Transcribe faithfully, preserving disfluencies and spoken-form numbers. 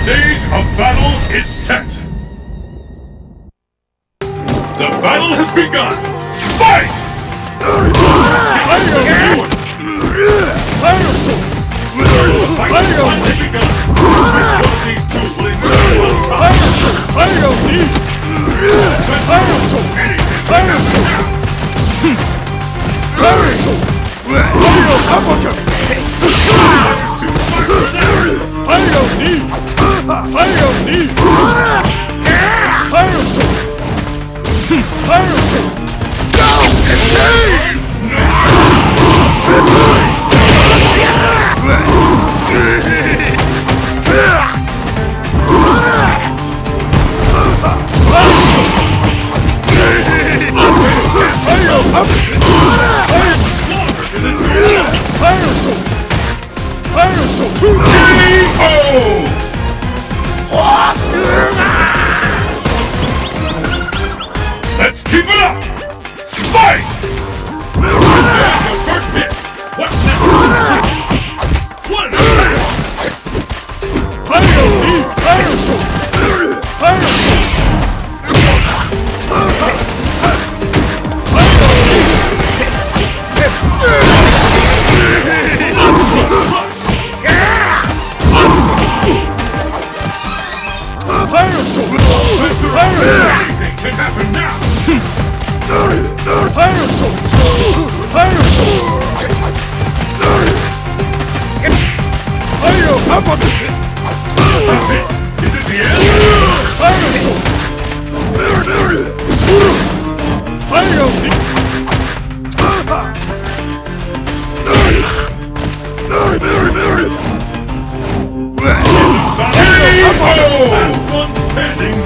stage of battle is set! The battle has begun! Fight! The battle has begun! Which one of these two will emerge on top? Anything can happen now! Let's keep it up! Fight! Your first hit! What's next? One attack! Anything can happen now! That's it! Is it the end? Last one standing